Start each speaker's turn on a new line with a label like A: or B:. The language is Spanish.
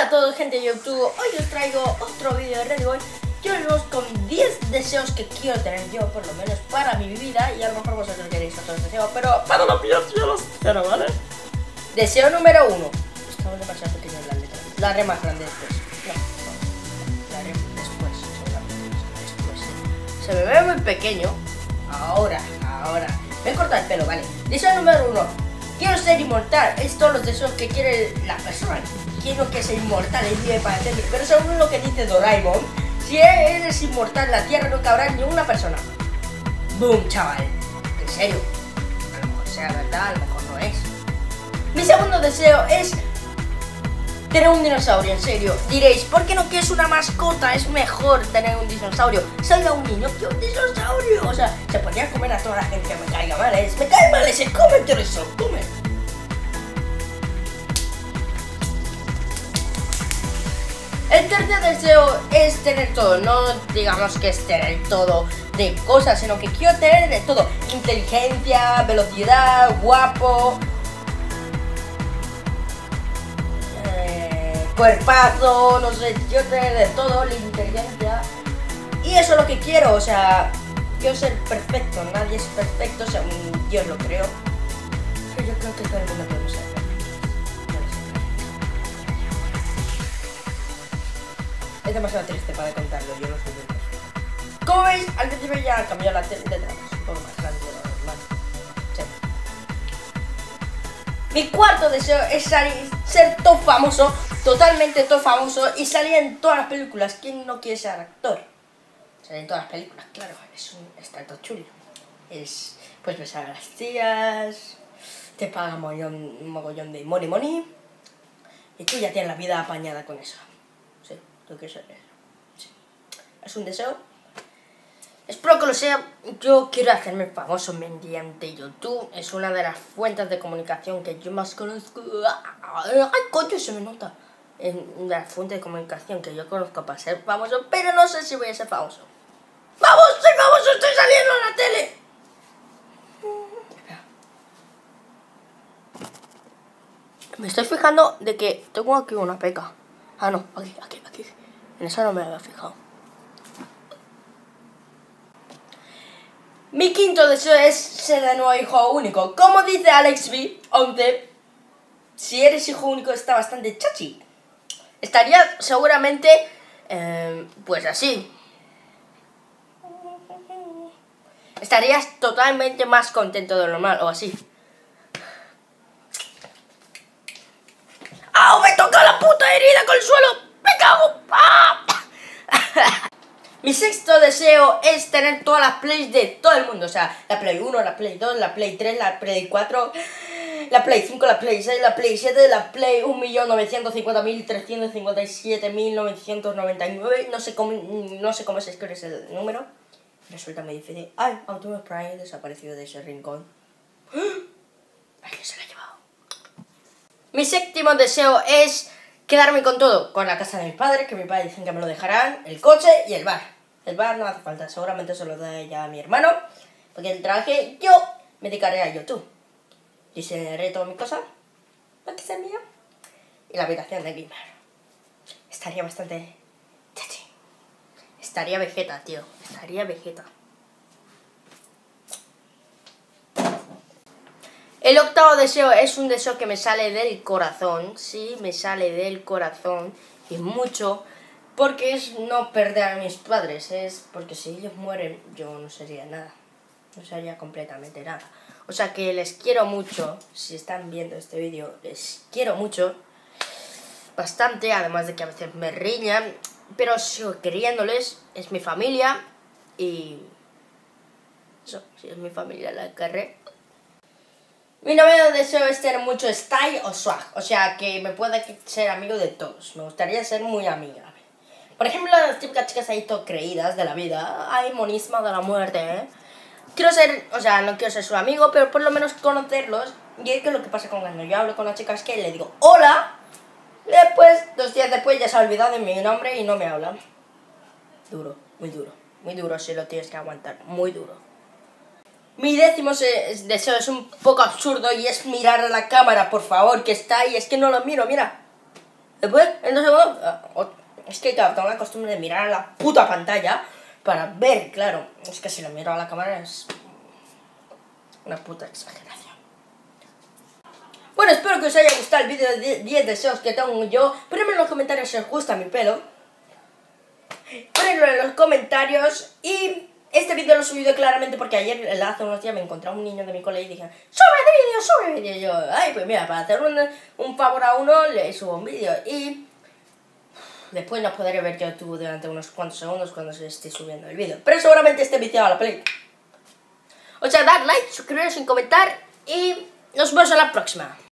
A: A todos, gente de YouTube, hoy os traigo otro vídeo de Ready Boy. Yo os con 10 deseos que quiero tener yo, por lo menos para mi vida. Y a lo mejor vosotros queréis otros deseos, pero para los míos yo los quiero, ¿vale? Deseo número 1. Estamos demasiado pequeños en las letras. La haré más grande después. No, la haré después, seguramente. Después, sí. Se me ve muy pequeño. Ahora. Me he cortado el pelo, vale. Deseo número 1. Quiero ser inmortal. Es todos los deseos que quiere la persona. Quiero que sea inmortal y vive para siempre. Pero según lo que dice Doraemon, si eres inmortal, la tierra no cabrá ni una persona. Boom, chaval. En serio. A lo mejor sea verdad, a lo mejor no es. Mi segundo deseo es tener un dinosaurio, en serio. Diréis, ¿por qué no quieres una mascota? Es mejor tener un dinosaurio. Salga un niño que un dinosaurio. O sea, se podría comer a toda la gente que me caiga mal, ¿eh? Me cae mal ese, cómetelo eso, come. El tercer deseo es tener todo. No digamos que es tener todo de cosas, sino que quiero tener de todo. Inteligencia, velocidad, guapo, cuerpazo, no sé, quiero tener de todo, la inteligencia. Y eso es lo que quiero, o sea, quiero ser perfecto. Nadie es perfecto, según Dios lo creo. Pero yo creo que todo el mundo puede ser perfecto. Es demasiado triste para contarlo, yo no soy muy perfecto. Como veis, al principio ya cambió la letra, es un poco más grande de lo normal. Sí. Mi cuarto deseo es ser todo famoso, totalmente todo famoso, y salir en todas las películas. ¿Quién no quiere ser actor? Salir en todas las películas, claro, está todo chulo. Puedes besar a las tías, te pagan un mogollón de money, y tú ya tienes la vida apañada con eso. Sí, tú quieres ser eso. Sí. Es un deseo. Espero que lo sea. Yo quiero hacerme famoso mediante YouTube. Es una de las fuentes de comunicación que yo más conozco. ¡Ay, coño! Se me nota. Es una fuente de comunicación que yo conozco para ser famoso, pero no sé si voy a ser famoso. ¡Vamos! ¡Soy famoso! ¡Estoy saliendo en la tele! Me estoy fijando de que tengo aquí una peca. Ah, no, aquí. En eso no me había fijado. Mi quinto deseo es ser de nuevo hijo único. Como dice Alex B. 11, si eres hijo único está bastante chachi. Estaría seguramente, pues así. Estarías totalmente más contento de lo normal, o así. ¡Ah! ¡Me toca la puta herida con el suelo! ¡Me cago! ¡Ah! Mi sexto deseo es tener todas las plays de todo el mundo. O sea, la Play 1, la Play 2, la Play 3, la Play 4, la Play 5, la Play 6, la Play 7, la Play 1.950.357.999. No sé cómo se escribe ese número. Resulta muy difícil. ¡Ay! Optimus Prime desaparecido de ese rincón. ¿Alguien se lo ha llevado? Mi séptimo deseo es quedarme con todo. Con la casa de mis padres, que mis padres dicen que me lo dejarán, el coche y el bar. El bar no hace falta, seguramente se lo da ya a mi hermano, porque el traje yo me dedicaré a YouTube. Diseñaré todas mis cosas, para que sea mío. Y la habitación de gamer. Estaría bastante chachi. Estaría Vegeta, tío. Estaría Vegeta. El octavo deseo es un deseo que me sale del corazón. Sí, me sale del corazón. Y mucho. Porque es no perder a mis padres. Es porque si ellos mueren, yo no sería nada. No sería completamente nada. O sea que les quiero mucho. Si están viendo este vídeo, les quiero mucho. Bastante, además de que a veces me riñan. Pero sigo queriéndoles. Es mi familia. Y eso, si es mi familia la querré. Mi noveno deseo es tener mucho style o swag. O sea, que me pueda ser amigo de todos. Me gustaría ser muy amiga. Por ejemplo, las típicas chicas ahí todo creídas de la vida. Ay, monismo de la muerte, ¿eh? Quiero ser, o sea, no quiero ser su amigo, pero por lo menos conocerlos. Y es que lo que pasa cuando yo hablo con las chicas es que le digo hola. Después, 2 días después ya se ha olvidado de mi nombre y no me hablan. Duro, muy duro. Muy duro si lo tienes que aguantar. Muy duro. Mi décimo deseo es un poco absurdo y es mirar a la cámara, por favor, que está ahí. Es que no lo miro, mira. Después, en 2 segundos, es que claro, tengo la costumbre de mirar a la puta pantalla para ver, claro. Es que si lo miro a la cámara es una puta exageración. Bueno, espero que os haya gustado el vídeo de 10 deseos que tengo yo. Ponedme en los comentarios si os gusta mi pelo. Ponedlo en los comentarios. Y este vídeo lo he subido claramente porque ayer, hace unos días, me encontré a un niño de mi cole y dije ¡sube vídeo! Y yo, ay, pues mira, para hacer un favor a uno, le subo un vídeo. Y después no podré ver YouTube durante unos cuantos segundos cuando se esté subiendo el vídeo. Pero seguramente esté viciado a la peli. O sea, dar like, suscribiros sin comentar y nos vemos en la próxima.